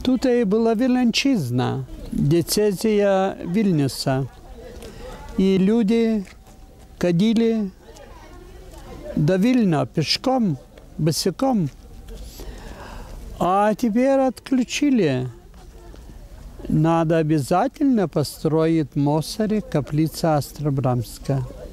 Тут и была Виленчизна, диецезия Вильнюса. И люди ходили до Вильна пешком, босиком. А теперь отключили. Надо обязательно построить в Мосоре каплица Острабрамская.